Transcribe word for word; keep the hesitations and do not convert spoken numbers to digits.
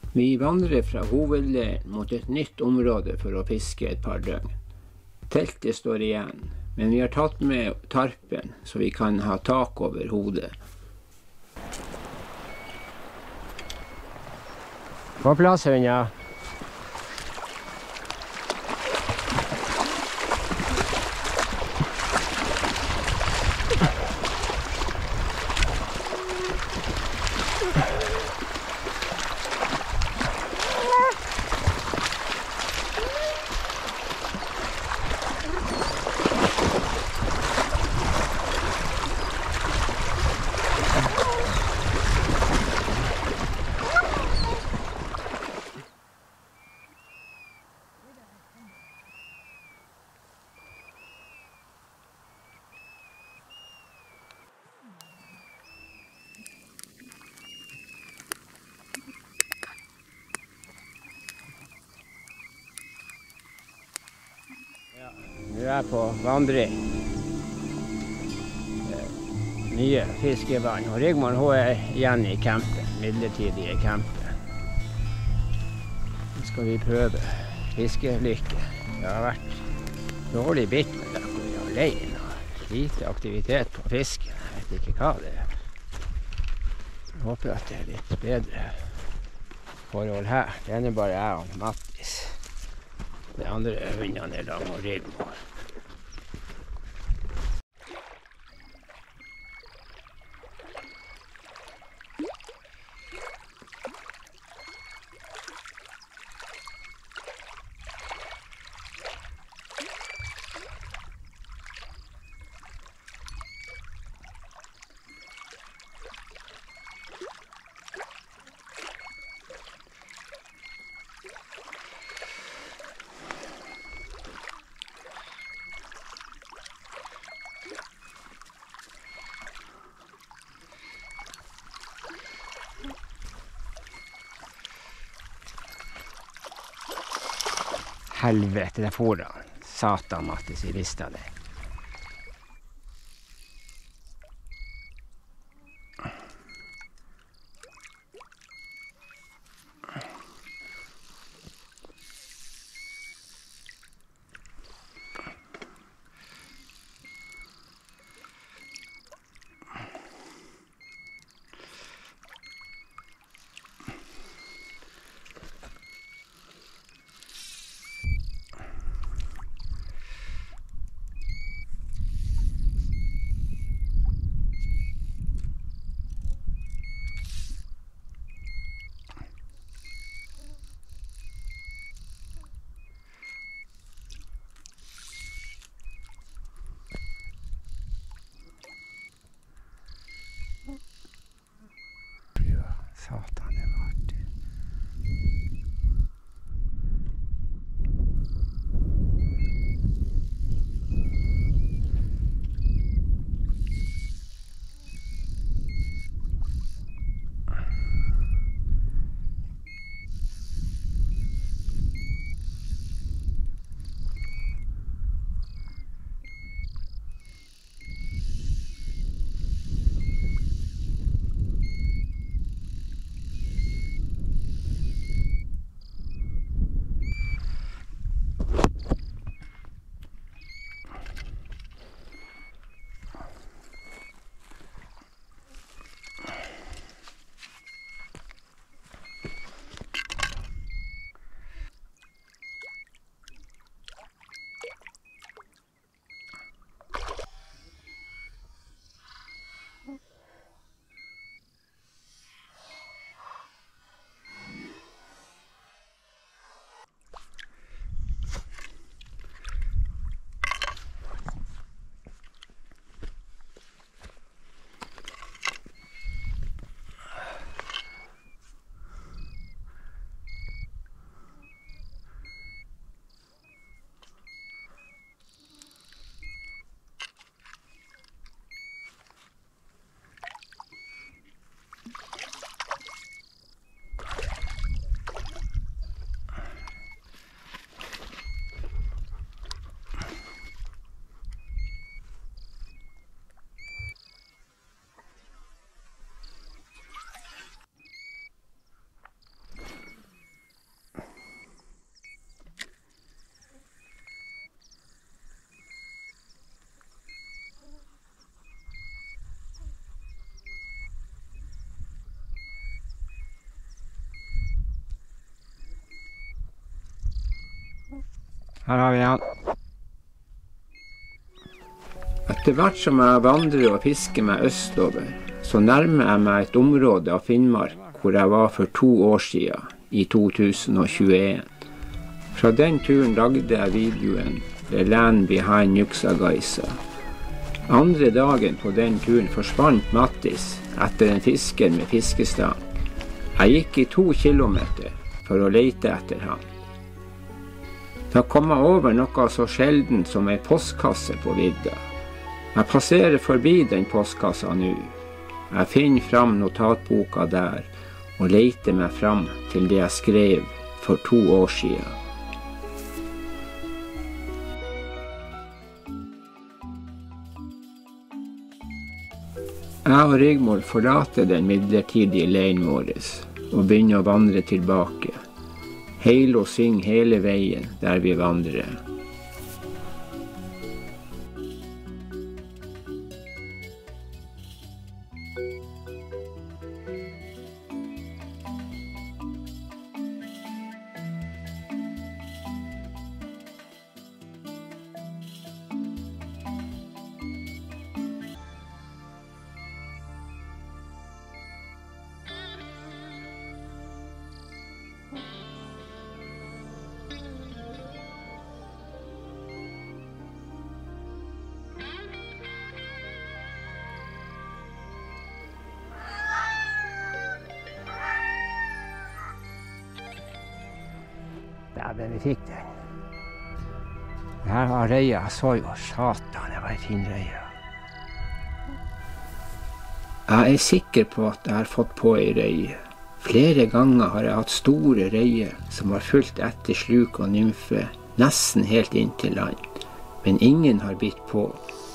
Vi vandrer fra hovedleiren mot et nytt område for å fiske et par døgn. Teltet står igjen, men vi har tatt med tarpen så vi kan ha tak over hodet. På plass, Hunja. Nå er jeg på vandring. Nye fiskevann. Og Rigmor hun er igjen i campen, midlertidige campen. Nå skal vi prøve fiskelykke. Det har vært dårlig bitt med dere hvor vi er alene. Og lite aktivitet på fisken. Jeg vet ikke hva det er. Jeg håper at det er litt bedre forhold her. Det er bare jeg og Mattis. De andre hundene er lang og Rigmor. Helvete, det får han. Satan, Mattis, i lista det. Her har vi han. Etter hvert som jeg vandrer og fisker meg østover, så nærmer jeg meg et område av Finnmark hvor jeg var for to år siden, i to tusen tjueen. Fra den turen lagde jeg videoen The Land Behind Nuksagaisa. Andre dagen på den turen forsvant Mattis etter en fisker med fiskestang. Jeg gikk i to kilometer for å lete etter ham. Da kom jeg over noe så sjelden som en postkasse på vidda. Jeg passerer forbi den postkassa nå. Jeg finner fram notatboka der og leter meg fram til det jeg skrev for to år siden. Jeg og Rigmor forlater den midlertidige leiren vår og begynner å vandre tilbake. Heil og syng hele veien der vi vandrer. Dæven, vi fikk den. Her var reia, jeg så jo, satan, det var en fin reia. Jeg er sikker på at jeg har fått på ei reie. Flere ganger har jeg hatt store reier som har fulgt etter sluk og nymfe, nesten helt inn til land. Men ingen har bitt på.